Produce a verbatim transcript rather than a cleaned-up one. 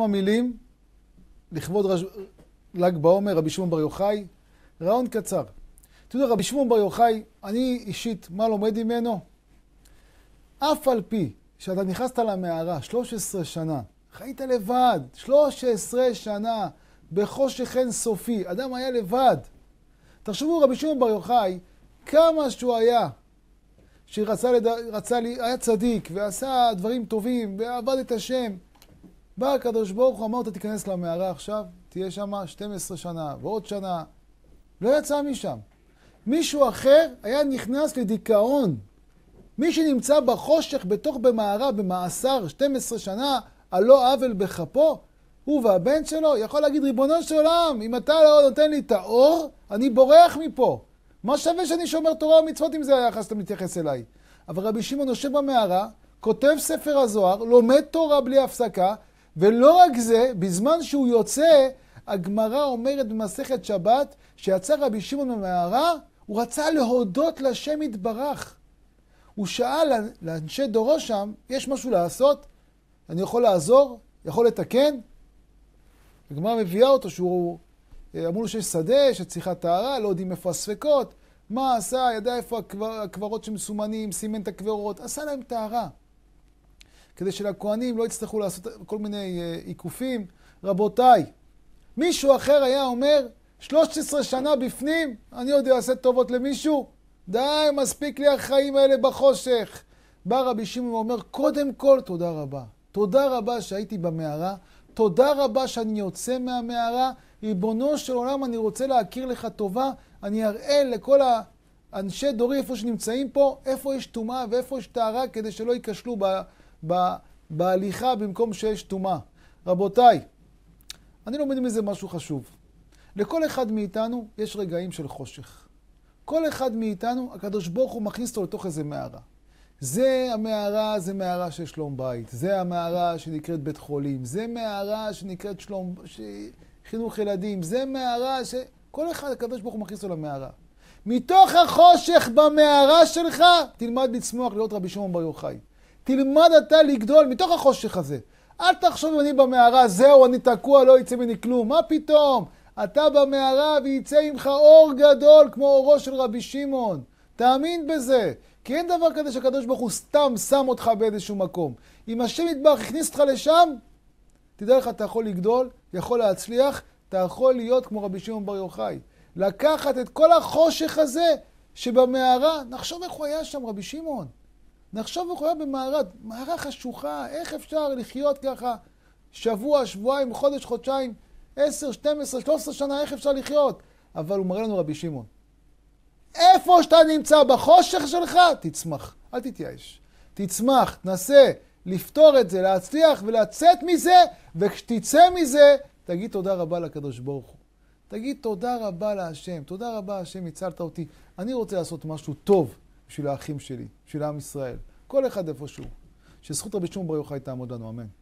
מילים לכבוד רז... ל"ג בעומר, רבי שמעון בר יוחאי, רעיון קצר. אתה יודע, רבי שמעון בר יוחאי, אני אישית, מה לומד ממנו? אף על פי שאתה נכנסת למערה שלוש עשרה שנה, חיית לבד, שלוש עשרה שנה, בחושך אין סופי, אדם היה לבד. תחשבו, רבי שמעון בר יוחאי, כמה שהוא היה, שרצה לד... רצה לי, היה צדיק, ועשה דברים טובים, ועבד את השם. בא הקדוש ברוך הוא, אמר אותה, תיכנס למערה עכשיו, תהיה שם שתים עשרה שנה, ועוד שנה. לא יצא משם. מישהו אחר היה נכנס לדיכאון. מי שנמצא בחושך, בתוך במערה, במאסר, שתים עשרה שנה, על לא עוול בכפו, הוא והבן שלו, יכול להגיד, ריבונו של עולם, אם אתה לא נותן לי את האור, אני בורח מפה. מה שווה שאני שומר תורה ומצוות אם זה היחס שאתה מתייחס אליי? אבל רבי שמעון יושב במערה, כותב ספר הזוהר, לומד תורה בלי הפסקה, ולא רק זה, בזמן שהוא יוצא, הגמרא אומרת במסכת שבת, שיצא רבי שמעון במערה, הוא רצה להודות לשם יתברך. הוא שאל לאנשי דורו שם, יש משהו לעשות? אני יכול לעזור? יכול לתקן? הגמרא מביאה אותו שהוא, אמרו לו שיש שדה, שצריכה טהרה, לא יודעים איפה הספקות. מה עשה? ידע איפה הקברות שמסומנים, סימן את הקברות, עשה להם טהרה. כדי שלכהנים לא יצטרכו לעשות כל מיני עיקופים. רבותיי, מישהו אחר היה אומר, שלוש עשרה שנה בפנים, אני עוד אעשה טובות למישהו? די, מספיק לי החיים האלה בחושך. בא רבי שמעון ואומר, קודם כל תודה רבה. תודה רבה שהייתי במערה, תודה רבה שאני יוצא מהמערה, ריבונו של עולם, אני רוצה להכיר לך טובה, אני אראה לכל האנשי דורי איפה שנמצאים פה, איפה יש טומאה ואיפה יש טהרה, כדי שלא ייכשלו ב, ב, בהליכה במקום שיש טומאה. רבותיי, אני לומד מזה משהו חשוב. לכל אחד מאיתנו יש רגעים של חושך. כל אחד מאיתנו, הקדוש ברוך הוא מכניס אותו לתוך איזה מערה. זה המערה, זה מערה של שלום בית. זה המערה שנקראת בית חולים. זה מערה שנקראת שלום, ש... חינוך ילדים. זה מערה ש... כל אחד, הקדוש ברוך הוא מכניס אותו למערה. מתוך החושך במערה שלך, תלמד לצמוח להיות רבי שמעון בר יוחאי. תלמד אתה לגדול מתוך החושך הזה. אל תחשוב אם אני במערה, זהו, אני תקוע, לא יצא ממני כלום. מה פתאום? אתה במערה ויצא עמך אור גדול כמו אורו של רבי שמעון. תאמין בזה. כי אין דבר כזה שהקדוש ברוך הוא סתם שם אותך באיזשהו מקום. אם השם יתברך הכניס אותך לשם, תדע לך, אתה יכול לגדול, יכול להצליח, אתה יכול להיות כמו רבי שמעון בר יוחאי. לקחת את כל החושך הזה שבמערה, נחשוב איך הוא היה שם רבי שמעון. נחשוב איך הוא היה במערה, מערה חשוכה, איך אפשר לחיות ככה שבוע, שבועיים, חודש, חודשיים, עשר, שתים עשרה, שלוש עשרה שנה, איך אפשר לחיות? אבל הוא מראה לנו רבי שמעון. איפה שאתה נמצא בחושך שלך, תצמח, אל תתייאש. תצמח, תנסה לפתור את זה, להצליח ולצאת מזה, וכשתצא מזה, תגיד תודה רבה לקדוש ברוך הוא. תגיד תודה רבה להשם, תודה רבה השם, הצלת אותי. אני רוצה לעשות משהו טוב בשביל האחים שלי, בשביל עם ישראל. כל אחד איפשהו. שזכות רבי שמעון בר יוחאי תעמוד לנו, אמן.